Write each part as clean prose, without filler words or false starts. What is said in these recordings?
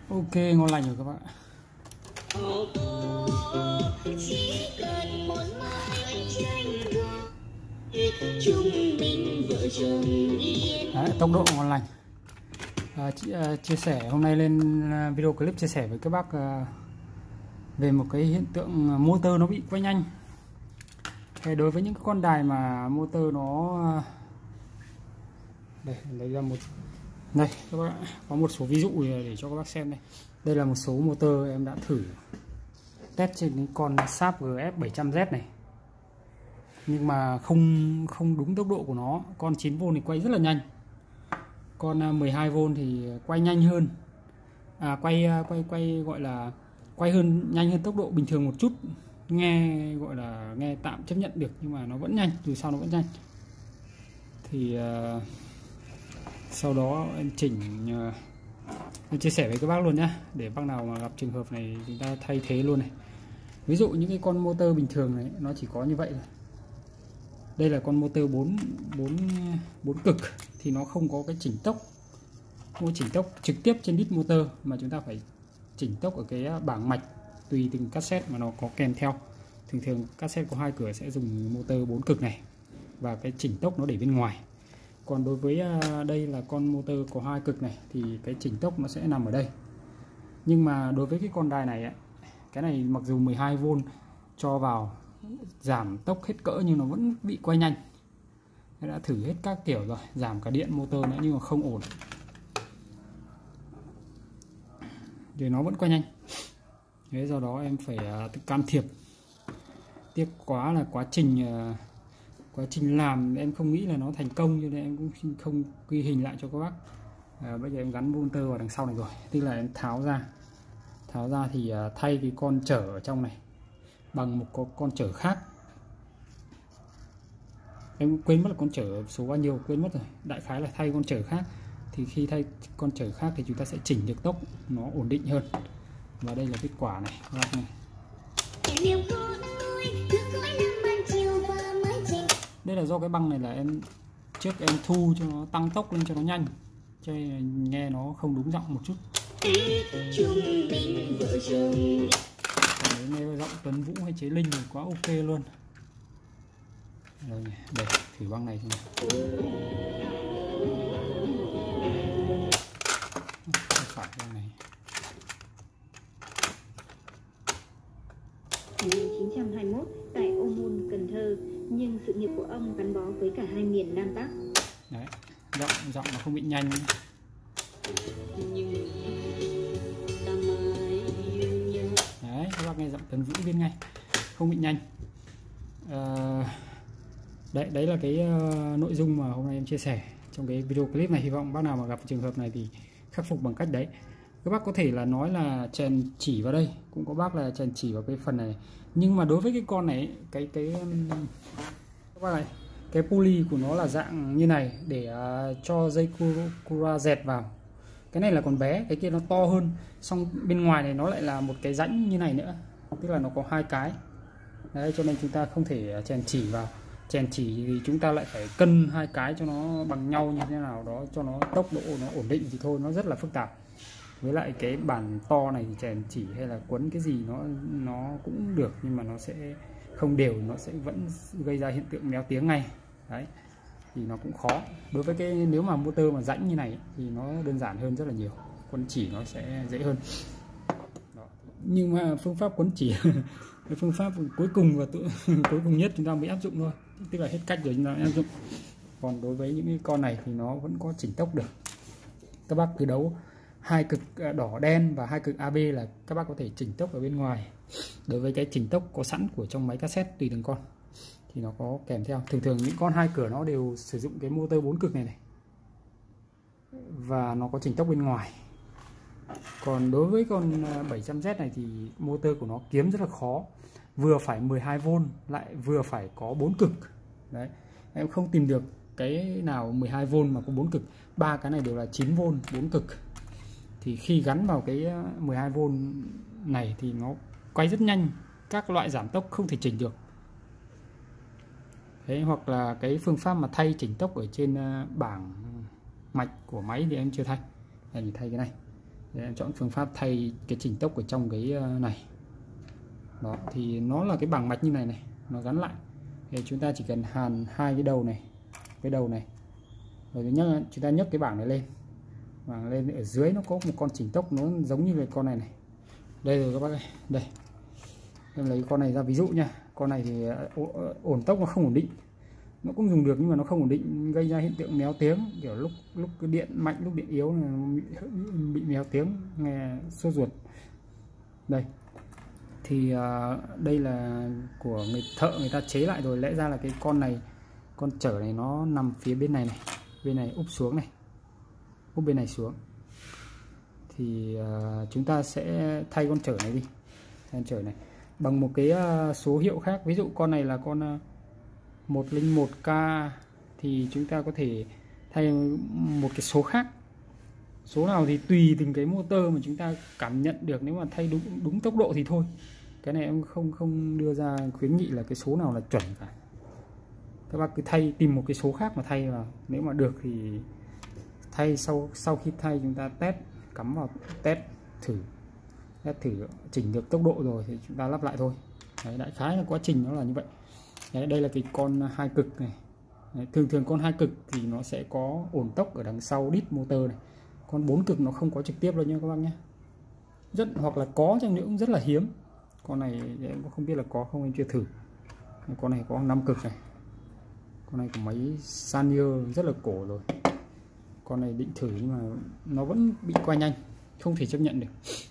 Ok, ngon lành rồi các bạn. Đấy, tốc độ ngon lành. Chia sẻ hôm nay lên video clip chia sẻ với các bác về một cái hiện tượng motor nó bị quay nhanh. Thì đối với những con đài mà motor nó đây, lấy ra một đây các bác có một số ví dụ để cho các bác xem đây. Đây là một số motor em đã thử test trên cái con Sharp GF 700Z này, nhưng mà không đúng tốc độ của nó. Con 9V thì quay rất là nhanh, con 12V thì quay nhanh hơn, quay gọi là quay nhanh hơn tốc độ bình thường một chút, nghe gọi là nghe tạm chấp nhận được, nhưng mà nó vẫn nhanh, dù sao nó vẫn nhanh. Thì sau đó em chỉnh, em chia sẻ với các bác luôn nhé, để bác nào mà gặp trường hợp này chúng ta thay thế luôn này. Ví dụ những cái con motor bình thường này nó chỉ có như vậy thôi. Đây là con motor 4 cực thì nó không có cái chỉnh tốc, không có chỉnh tốc trực tiếp trên đít motor, mà chúng ta phải chỉnh tốc ở cái bảng mạch tùy từng cassette mà nó có kèm theo. Thường cassette có 2 cửa sẽ dùng motor 4 cực này, và cái chỉnh tốc nó để bên ngoài. Còn đối với đây là con motor có 2 cực này thì cái chỉnh tốc nó sẽ nằm ở đây. Nhưng mà đối với cái con đài này ấy, cái này mặc dù 12V cho vào giảm tốc hết cỡ nhưng nó vẫn bị quay nhanh. Tôi đã thử hết các kiểu rồi, giảm cả điện motor nữa nhưng mà không ổn, thì nó vẫn quay nhanh. Thế do đó em phải can thiệp. Tiếc quá là quá trình làm em không nghĩ là nó thành công, cho nên em cũng không ghi hình lại cho các bác. Bây giờ em gắn motor vào đằng sau này rồi, tức là em tháo ra thì thay cái con chở ở trong này bằng một con chở khác. Em quên mất là con chở số bao nhiêu, quên mất rồi, đại khái là thay con chở khác. Thì khi thay con chở khác thì chúng ta sẽ chỉnh được tốc nó ổn định hơn. Và đây là kết quả này các bác này. Đây là do cái băng này là trước em thu cho nó tăng tốc lên cho nó nhanh, cho nên nghe nó không đúng giọng một chút. Còn nghe giọng Tuấn Vũ hay Chế Linh thì quá ok luôn. Đây, thử băng này xem. Phải băng này. 1921 tại Ô Môn, Cần Thơ, nhưng sự nghiệp của ông gắn bó với cả hai miền Nam Bắc. Đấy, giọng nó không bị nhanh. Đấy, các bác nghe giọng Tuấn Vũ bên ngay, không bị nhanh. Đấy là cái nội dung mà hôm nay em chia sẻ trong cái video clip này. Hy vọng bác nào mà gặp trường hợp này thì khắc phục bằng cách đấy. Các bác có thể là nói là chèn chỉ vào đây, cũng có bác là chèn chỉ vào cái phần này. Nhưng mà đối với cái con này, các bác này, cái pulley của nó là dạng như này để cho dây cura dẹt vào. Cái này là còn bé, cái kia nó to hơn. Xong bên ngoài này nó lại là một cái rãnh như này nữa, tức là nó có 2 cái. Đấy, cho nên chúng ta không thể chèn chỉ vào. Chèn chỉ thì chúng ta lại phải cân 2 cái cho nó bằng nhau như thế nào đó, cho nó tốc độ nó ổn định thì thôi, nó rất là phức tạp. Với lại cái bản to này thì chèn chỉ hay là quấn cái gì nó cũng được, nhưng mà nó sẽ không đều, nó sẽ vẫn gây ra hiện tượng méo tiếng ngay. Đấy, thì nó cũng khó. Đối với cái nếu mà motor mà rãnh như này thì nó đơn giản hơn rất là nhiều, quấn chỉ nó sẽ dễ hơn. Đó. Nhưng mà phương pháp quấn chỉ cái phương pháp cuối cùng và cuối cùng nhất chúng ta mới áp dụng thôi, tức là hết cách rồi chúng ta mới áp dụng. Còn đối với những cái con này thì nó vẫn có chỉnh tốc được. Các bác cứ đấu 2 cực đỏ đen và 2 cực AB là các bác có thể chỉnh tốc ở bên ngoài. Đối với cái chỉnh tốc có sẵn của trong máy cassette tùy từng con thì nó có kèm theo. Thường những con 2 cửa nó đều sử dụng cái motor 4 cực này và nó có chỉnh tốc bên ngoài. Còn đối với con 700Z này thì motor của nó kiếm rất là khó, vừa phải 12V lại vừa phải có 4 cực. Đấy, em không tìm được cái nào 12V mà có 4 cực. Ba cái này đều là 9V 4 cực. Thì khi gắn vào cái 12V này thì nó quay rất nhanh, các loại giảm tốc không thể chỉnh được. Thế hoặc là cái phương pháp mà thay chỉnh tốc ở trên bảng mạch của máy thì em chưa thay. Em chỉ thay cái này. Để em chọn phương pháp thay cái chỉnh tốc ở trong cái này. Đó, thì nó là cái bảng mạch như này này, nó gắn lại. Thì chúng ta chỉ cần hàn hai cái đầu này, rồi chúng ta nhấc cái bảng này lên. Bảng lên ở dưới nó có một con chỉnh tốc, nó giống như cái con này này. Đây rồi các bác ơi, đây. Em lấy con này ra ví dụ nha. Con này thì ổn tốc nó không ổn định. Nó cũng dùng được nhưng mà nó không ổn định, gây ra hiện tượng méo tiếng, kiểu lúc cái điện mạnh lúc điện yếu nó bị méo tiếng, nghe sốt ruột. Đây thì đây là của người thợ, người ta chế lại rồi. Lẽ ra là cái con này, con chở này nó nằm phía bên này này, bên này úp xuống này, úp bên này xuống. Thì chúng ta sẽ thay con chở này đi, thay con chở này bằng một cái số hiệu khác. Ví dụ con này là con 101K thì chúng ta có thể thay một cái số khác. Số nào thì tùy từng cái motor mà chúng ta cảm nhận được. Nếu mà thay đúng tốc độ thì thôi. Cái này em không đưa ra khuyến nghị là cái số nào là chuẩn cả. Các bác cứ tìm một cái số khác mà thay vào. Nếu mà được thì thay, sau khi thay chúng ta test, cắm vào test thử chỉnh được tốc độ rồi thì chúng ta lắp lại thôi. Đấy, đại khái là quá trình nó là như vậy. Đấy, đây là cái con hai cực này. Đấy, thường con hai cực thì nó sẽ có ổn tốc ở đằng sau đít motor này. Con 4 cực nó không có trực tiếp đâu nha các bác nhé. Hoặc là có chăng nữa cũng rất là hiếm. Con này em cũng không biết là có không, em chưa thử. Con này có 5 cực này. Con này có máy Sanier rất là cổ rồi. Con này định thử nhưng mà nó vẫn bị quay nhanh, không thể chấp nhận được.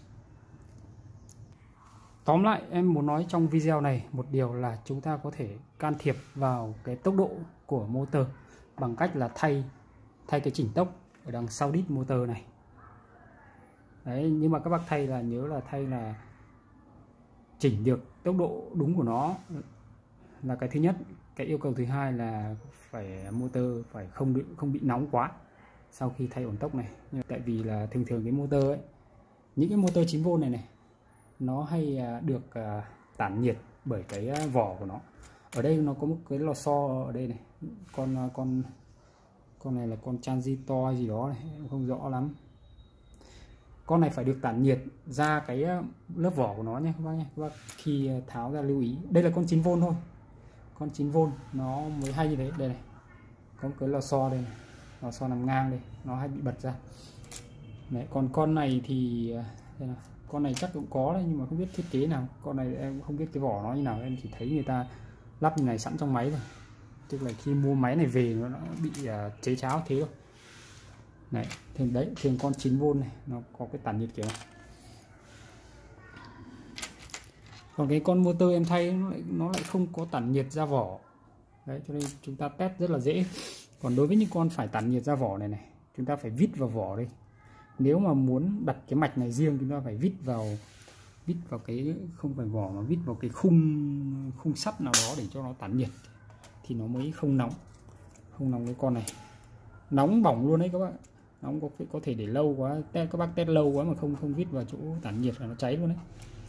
Tóm lại em muốn nói trong video này một điều là chúng ta có thể can thiệp vào cái tốc độ của motor bằng cách là thay cái chỉnh tốc ở đằng sau đít motor này. Đấy, nhưng mà các bác nhớ là thay là chỉnh được tốc độ đúng của nó là cái thứ nhất. Cái yêu cầu thứ hai là phải motor phải không bị nóng quá sau khi thay ổn tốc này. Tại vì là thường cái motor ấy, những cái motor 9V này nó hay được tản nhiệt bởi cái vỏ của nó. Ở đây nó có một cái lò xo ở đây này. Con này là con transistor gì đó này, em không rõ lắm. Con này phải được tản nhiệt ra cái lớp vỏ của nó nhé các bác nhé. Các bác khi tháo ra lưu ý. Đây là con 9V thôi. Con 9V nó mới hay như thế. Đây này, có một cái lò xo đây này, lò xo nằm ngang đây, nó hay bị bật ra. Đấy, còn con này thì đây nào. Con này chắc cũng có đấy nhưng mà không biết thiết kế nào. Con này em không biết cái vỏ nó như nào, em chỉ thấy người ta lắp như này sẵn trong máy rồi. Tức là khi mua máy này về nó bị chế cháo thế thôi. Đấy, thường con 9V này nó có cái tản nhiệt kiểu này. Còn cái con motor em thay nó lại không có tản nhiệt ra vỏ. Đấy, cho nên chúng ta test rất là dễ. Còn đối với những con phải tản nhiệt ra vỏ này chúng ta phải vít vào vỏ đây. Nếu mà muốn đặt cái mạch này riêng chúng ta phải vít vào cái, không phải vỏ mà vít vào cái khung sắt nào đó để cho nó tản nhiệt thì nó mới không nóng cái con này. Nóng bỏng luôn đấy các bạn. Nóng có thể để lâu quá, các bác test lâu quá mà không vít vào chỗ tản nhiệt là nó cháy luôn đấy.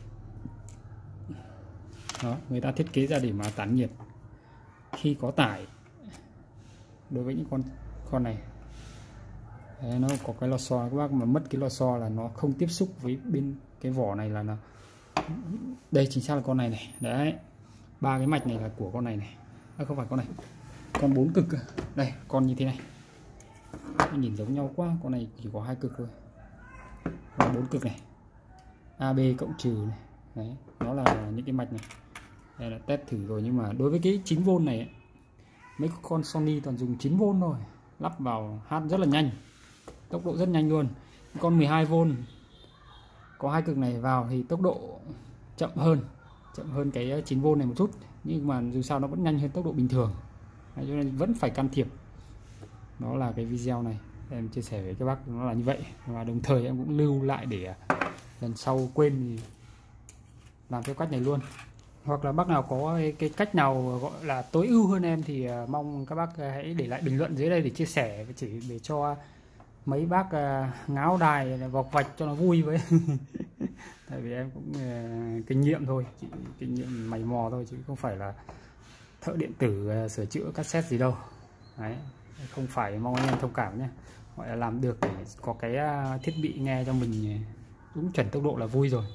Đó, người ta thiết kế ra để mà tản nhiệt khi có tải. Đối với những con này đấy, nó có cái lò xo, các bác mà mất cái lò xo là nó không tiếp xúc với bên cái vỏ này là nó. Đây chính xác là con này. Đấy, 3 cái mạch này là của con này. Không phải con này, con 4 cực. Đây, con như thế này. Nhìn giống nhau quá, con này chỉ có 2 cực thôi. Còn 4 cực này, AB cộng trừ này. Đấy, nó là những cái mạch này. Đây là test thử rồi, nhưng mà đối với cái 9V này mấy con Sony toàn dùng 9V thôi, lắp vào hát rất là nhanh, tốc độ rất nhanh luôn. Con 12V có 2 cực này vào thì tốc độ chậm hơn cái 9V này một chút, nhưng mà dù sao nó vẫn nhanh hơn tốc độ bình thường. Đấy, cho nên vẫn phải can thiệp. Đó là cái video này em chia sẻ với các bác, nó là như vậy. Và đồng thời em cũng lưu lại để lần sau quên thì làm theo cách này luôn. Hoặc là bác nào có cái cách nào gọi là tối ưu hơn em thì mong các bác hãy để lại bình luận dưới đây để chia sẻ, chỉ để cho mấy bác ngáo đài vọc vạch cho nó vui với. Tại vì em cũng kinh nghiệm thôi, kinh nghiệm mày mò thôi chứ không phải là thợ điện tử sửa chữa cassette gì đâu. Đấy, không phải, mong anh em thông cảm nhé. gọi là làm được để có cái thiết bị nghe cho mình đúng chuẩn tốc độ là vui rồi.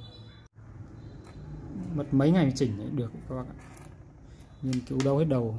Mất mấy ngày chỉnh để được các bạn ạ, nghiên cứu đâu hết đầu.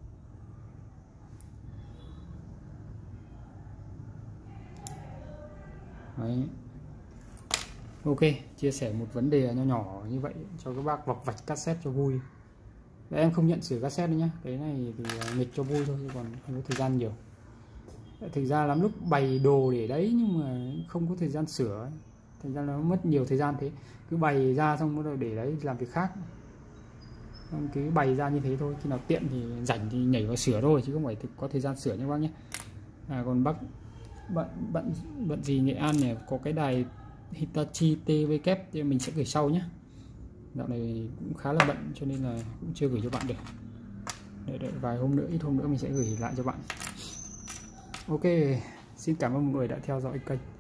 Đấy. Ok, chia sẻ một vấn đề nho nhỏ như vậy cho các bác vọc vạch cassette cho vui. Đấy, em không nhận sửa cassette đâu nhá, cái này thì nghịch cho vui thôi, chứ còn không có thời gian nhiều. Thực ra lắm lúc bày đồ để đấy nhưng mà không có thời gian sửa ấy. Thành ra nó mất nhiều thời gian thế, cứ bày ra xong bắt đầu để đấy làm việc khác. Xong cứ bày ra như thế thôi, khi nào tiện thì rảnh thì nhảy vào sửa thôi, chứ không phải có thời gian sửa nha bác nhé. Còn bác bận gì Nghệ An này có cái đài Hitachi TW thì mình sẽ gửi sau nhé. Dạo này cũng khá là bận cho nên là cũng chưa gửi cho bạn được. Đợi vài hôm nữa, ít hôm nữa mình sẽ gửi lại cho bạn. Ok, xin cảm ơn mọi người đã theo dõi kênh.